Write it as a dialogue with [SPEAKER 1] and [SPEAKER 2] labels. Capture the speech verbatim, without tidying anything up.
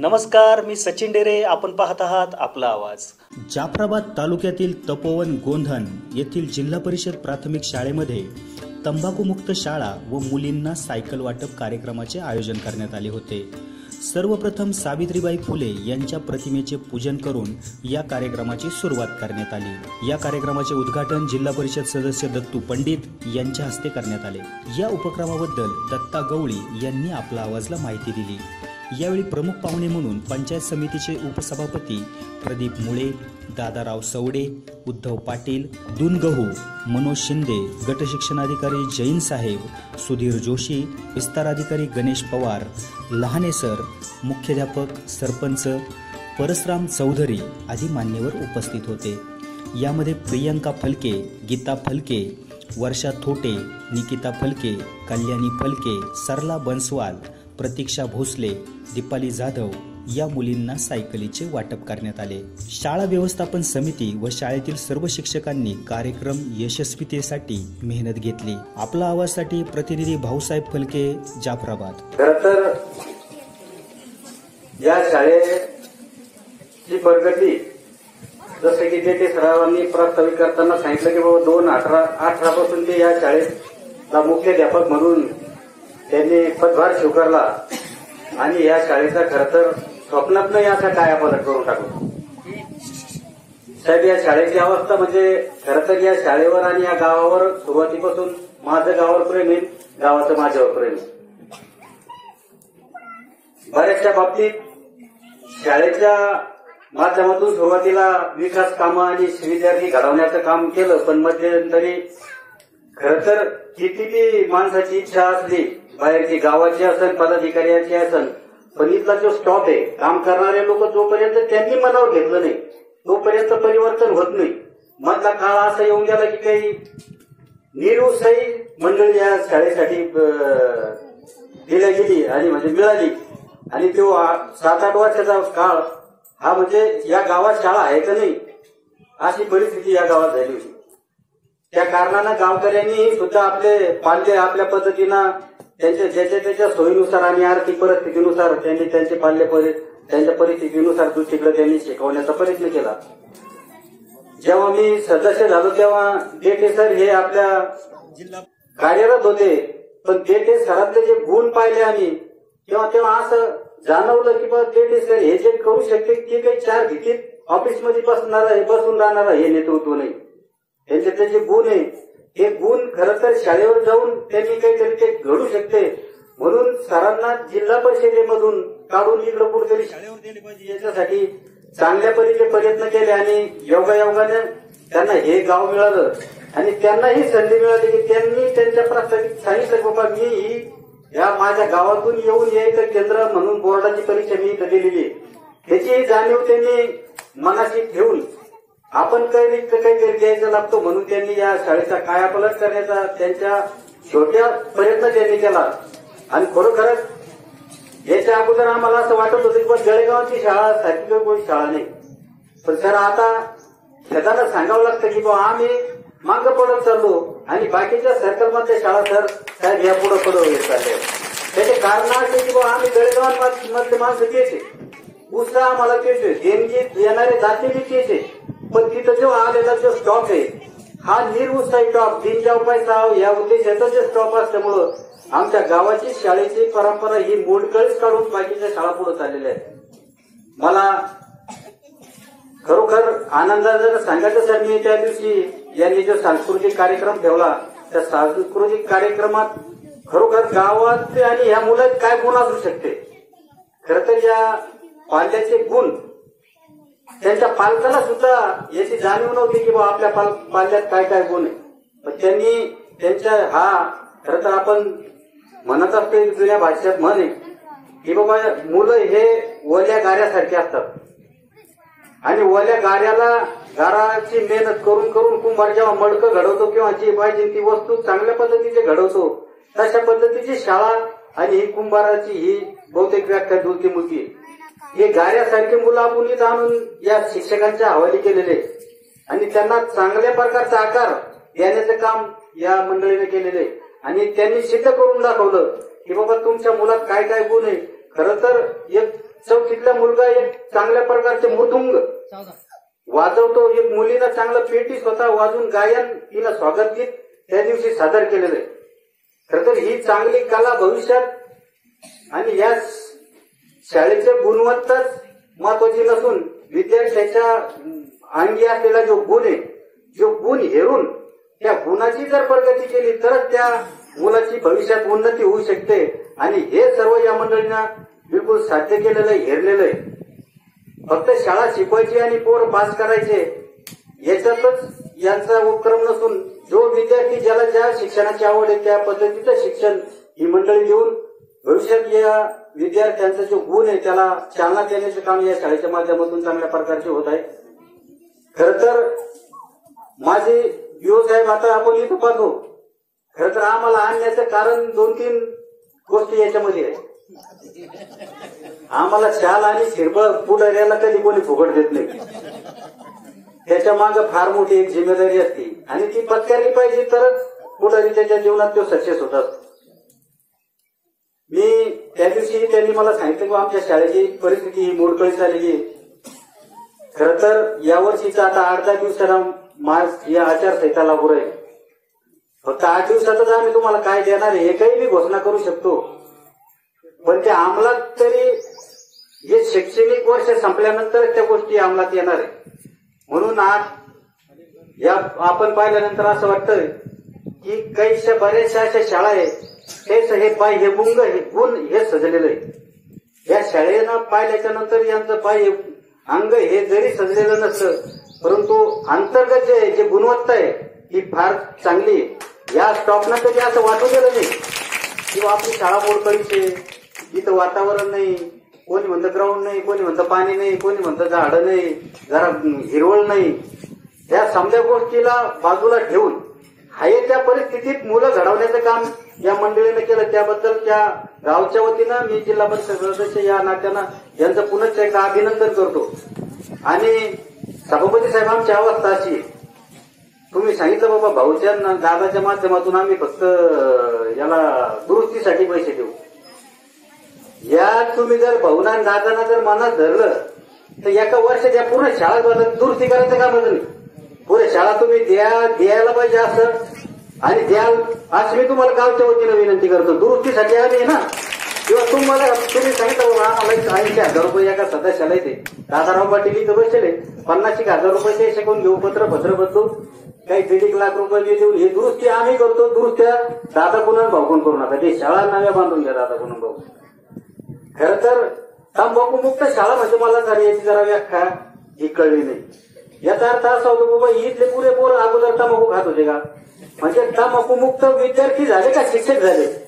[SPEAKER 1] नमस्कार, मी सचिन डेरे. आपण पाहत आहात आपला आवाज.
[SPEAKER 2] जाफराबाद तालुक्यातील तपोवन गोंधन येथील जिल्हा परिषद प्राथमिक शाळेमध्ये तंबाखूमुक्त शाळा व मुलींना सायकल वाटप कार्यक्रमाचे आयोजन करण्यात आले होते. सर्वप्रथम सावित्रीबाई फुले यांच्या प्रतिमेचे पूजन करून या कार्यक्रमाची सुरुवात करण्यात आली. या कार्यक्रमाचे उद्घाटन जिल्हा परिषद सदस्य दत्तू पंडित यांच्या हस्ते करण्यात आले. या उपक्रमाबद्दल दत्ता गवळी यांनी आपला आवाजला माहिती दिली. यावेळी प्रमुख पाहुणे म्हणून पंचायत समितीचे उपसभापती प्रदीप मुळे, दादाराव सवडे, उद्धव पाटील, दुनगहू, मनोज शिंदे, गट शिक्षणाधिकारी जैन साहेब, सुधीर जोशी, विस्तार अधिकारी गणेश पवार, लहाने सर, मुख्याध्यापक, सरपंच, परसराम चौधरी आदी मान्यवर उपस्थित होते. यामध्ये प्रियंका फलके, गीता फलके, वर्षा थोटे, निकिता फलके, कल्याणी फलके, सरला बन्सवाल, प्रतीक्षा भोसले, दीपाली जाधव या मुलींना सायकलीचे वाटप करण्यात आले. शाळा व्यवस्थापन समिती व शाळेतील सर्व शिक्षकांनी कार्यक्रम यशस्वीतेसाठी मेहनत घेतली. आपला आवाजसाठी प्रतिनिधी भाऊसाहेब फलके, जाफराबाद.
[SPEAKER 3] खरं तर या शाळेची प्रगती जसं की ते सरावांनी प्रास्ताविक करताना सांगितलं की बाबा दोन अठरा अठरा पासून ते या शाळेतला मुख्याध्यापक म्हणून त्यांनी पदभार स्वीकारला आणि या शाळेचा खरं तर स्वप्नातनं असा कायापालट करून टाकलो. साहेब, या शाळेची अवस्था म्हणजे खरं तर या शाळेवर आणि या गावावर सुरुवातीपासून माझं गावावर प्रेम आहे, गावाचं माझ्यावर प्रेम आहे. बऱ्याचशा बाबतीत शाळेच्या माध्यमातून सुरुवातीला विकास कामं आणि विद्यार्थी घडवण्याचं काम केलं, पण मध्यंतरी खरं तर किती ती माणसाची इच्छा असली, बाहेरची गावाची असेल, पदाधिकाऱ्यांची असेल, पण इथला जो स्टॉप आहे, काम करणारे लोक जोपर्यंत त्यांनी मनावर घेतलं नाही तोपर्यंत परिवर्तन होत नाही. मधला काळ असा येऊन गेला की काही निरुत्साही मंडळी या शाळेसाठी दिल्या गेली आणि म्हणजे मिळाली. आणि तो सात आठ वर्षाचा काळ हा म्हणजे या गावात शाळा आहे का नाही अशी परिस्थिती या गावात झाली होती. त्या कारणानं गावकऱ्यांनी सुद्धा आपले पाल्य आपल्या पद्धतीनं त्यांच्या ज्याच्या त्याच्या सोयीनुसार आणि आर्थिक परिस्थितीनुसार त्यांनी त्यांचे पाल्य त्यांच्या परिस्थितीनुसार दृष्टीकडे त्यांनी शिकवण्याचा प्रयत्न केला. जेव्हा मी सदस्य झालो तेव्हा देठे सर हे आपल्या जिल्हा कार्यरत होते, पण देठे सरातले जे गुण पाहिले आम्ही तेव्हा तेव्हा असं जाणवलं की बाबा देठे सर हे जे करू शकते की काही चार भिंतीत ऑफिसमध्ये बसणारा हे बसून राहणारा हे नेतृत्व नाही. त्यांचे जे गुण आहे हे गुण खरं तर शाळेवर जाऊन त्यांनी काहीतरी ते घडू शकते म्हणून सरांना जिल्हा परिषदेमधून काढून इकडं कुठेतरी शाळेवर दिले पाहिजे याच्यासाठी चांगल्या परीचे प्रयत्न केले आणि योगायोगाने त्यांना हे गाव मिळालं आणि त्यांना ही संधी मिळाली की त्यांनी त्यांच्या प्रास्ताविक सांगितलं बाबा मी ही या माझ्या गावातून येऊन यायचं केंद्र म्हणून बोर्डाची परीक्षा मी इथं दिलेली. त्याची जाणीव त्यांनी मनाशी ठेवून आपण काही काहीतरी द्यायचं लागतो म्हणून त्यांनी या शाळेचा कायापालट करण्याचा त्यांच्या छोट्या प्रयत्न त्यांनी केला. आणि खरोखरच याच्या अगोदर आम्हाला असं वाटत होतं की जळगावची शाळा सारखी कोणी शाळा नाही, पण सर आता सगळ्यांना सांगावं लागतं की बाबा आम्ही मागं पडत चाललो आणि बाकीच्या सर्कलमधल्या शाळा सर साहेब या पुढं पुढं येत चालले. त्याचे कारण असे की बाबा आम्ही जळगावांमधले माणसं तेच आहे, उत्साह आम्हाला तेच आहे, देणगी येणारे जाते बी तेच आहे, पण तिथं जो आलेला जो स्टॉप आहे हा निरुत्साही स्टॉप तीन चार पैसा या उद्देशाचा जे स्टॉप असल्यामुळं आमच्या गावाची शाळेची परंपरा ही मोडकळीच काढून बाकीच्या शाळा पुढे चाललेल्या आहेत. मला खरोखर आनंदाने जर सांगायचं सर मी त्या दिवशी यांनी जो सांस्कृतिक कार्यक्रम ठेवला त्या सांस्कृतिक कार्यक्रमात खरोखर गावात आणि ह्या मुलात काय गुण असू शकते. खरं तर या पाल्याचे गुण त्यांच्या पालकाला सुद्धा याची जाणीव नव्हती की बाबा आपल्या पाल्यात काय काय गुण आहे, पण त्यांनी त्यांच्या हा खरं तर आपण म्हणत असतो जुन्या भाषेत म्हण आहे की बाबा मुलं हे ओल्या गाऱ्यासारखे असतात आणि ओल्या गाऱ्याला गाराची मेहनत करून करून कुंभार जेव्हा मडकं घडवतो किंवा जी पाहिजे ती वस्तू चांगल्या पद्धतीचे घडवतो तशा पद्धतीची शाळा आणि ही कुंभाराची ही बहुतेक व्याख्या जुळती मुलती हे गाऱ्यासारखे मुलं आपण इथं आणून या शिक्षकांच्या हवाली केलेले आणि त्यांना चांगल्या प्रकारचा आकार देण्याचं काम या मंडळीने केलेले आणि त्यांनी सिद्ध करून दाखवलं की बाबा तुमच्या मुलात काय काय गुण आहे. खरं तर एक चौथीतला मुलगा एक चांगल्या प्रकारचे मृदुंग वाजवतो, एक मुलीनं चांगलं पेटी स्वतः वाजून गायन तिनं स्वागत गीत त्या दिवशी सादर केलेलं आहे. खरं तर ही चांगली कला भविष्यात आणि या शाळेचे गुणवत्ताच महत्वाची नसून विद्यार्थ्याच्या अंगी असलेला जो गुण आहे, जो गुण हेरून त्या गुणाची जर प्रगती केली तरच त्या मुलाची भविष्यात उन्नती होऊ शकते. आणि हे सर्व या मंडळींना बिलकुल साध्य केलेलं आहे, हेरलेलं आहे. फक्त शाळा शिकवायची आणि पोर पास करायचे याच्यातच यांचा उपक्रम नसून जो विद्यार्थी ज्याला ज्या शिक्षणाची आवड आहे त्या पद्धतीचं शिक्षण ही मंडळी देऊन भविष्यात या विद्यार्थ्यांचा जो गुण आहे त्याला चालना देण्याचे काम या शाळेच्या माध्यमातून चांगल्या प्रकारचे होत आहे. खरं तर माझे दिवस साहेब आता आपण इथं पाहतो, खरं तर आम्हाला आणण्याचं कारण दोन तीन गोष्टी याच्यामध्ये आहे. आम्हाला शाल आणि शिरबळ पुढाऱ्याला कधी कोणी फुकट देत नाही. त्याच्या मागे फार मोठी एक जिम्मेदारी असते आणि ती पत्करली पाहिजे तरच पुढारी त्याच्या जीवनात तो सक्सेस होत असतो. मी त्या दिवशी त्यांनी मला सांगितलं की आमच्या शाळेची परिस्थिती ही मोडकळीस आलेली आहे. खरं तर यावर्षीचा आता आठ दहा दिवसाला मार्च या आचारसंहिता लागू राहील. फक्त आठ दिवसातच आम्ही तुम्हाला काय देणार आहे हे काही मी घोषणा करू शकतो, पण त्या अंमलात तरी हे शैक्षणिक वर्ष संपल्यानंतर त्या गोष्टी अंमलात येणार आहे. म्हणून आज या आपण पाहिल्यानंतर असं वाटतं की काही बऱ्याचशा अशा शाळा आहेत तेच हे पाय हे गुंग हे गुण हे सजलेलं आहे. या शाळेनं पाहिल्याच्या नंतर यांचं पाय अंग हे जरी सजलेलं नसतं परंतु अंतर्गत जे जे गुणवत्ता आहे ही फार चांगली आहे. या स्टॉपनं तरी असं वाटू गेलं नाही किंवा आपली शाळा मोडकळीची आहे, इथं वातावरण नाही, कोणी म्हणतं ग्राउंड नाही, कोणी म्हणतं पाणी नाही, कोणी म्हणतं झाडं नाही, जरा हिरवळ नाही. या समजा गोष्टीला बाजूला ठेवून हाय त्या परिस्थितीत मुलं घडवण्याचं काम या मंडळीनं केलं. त्याबद्दल त्या गावच्या वतीनं मी जिल्हा परिषद सदस्य या नात्यानं यांचं पुनश्च एकदा अभिनंदन करतो. आणि सभापती साहेब आमची अवस्था अशी, तुम्ही सांगितलं बाबा भाऊच्या दादाच्या माध्यमातून आम्ही फक्त याला दुरुस्तीसाठी पैसे देऊ. या तुम्ही जर भाऊना दादांना जर मनात धरलं तर एका वर्षात या पूर्ण शाळा दुरुस्ती करायचं काम नाही. पुढे शाळा तुम्ही द्या द्यायला पाहिजे असं आणि द्याल असं मी तुम्हाला गावच्या वतीनं विनंती करतो. दुरुस्तीसाठी आली ना किंवा तुम्हाला तुम्ही सांगितलं बाबा आम्हाला ऐंशी हजार रुपये एका सदस्याला येते. दादाराव पाटील इथं बसले पन्नास एक हजार रुपये ते शिकवून घेऊ, पत्र पत्र बदलू, काही दीड एक लाख रुपये देऊन ही दुरुस्ती आम्ही करतो. दुरुस्त्या दादा कुणा भाऊकून करू नका, ते शाळा नव्या बांधून घ्या दादा कुणा भाऊ. खरं तर तंबाखू मुक्त शाळा म्हणजे मला झाली याची जरा व्याख्या ही कळली नाही. याचा अर्थ असा होतो बाबा इथले पुरे पोरं अगोदर तंबाखू खात होते का, म्हणजे तंबाखू मुक्त विद्यार्थी झाले का शिक्षक झाले.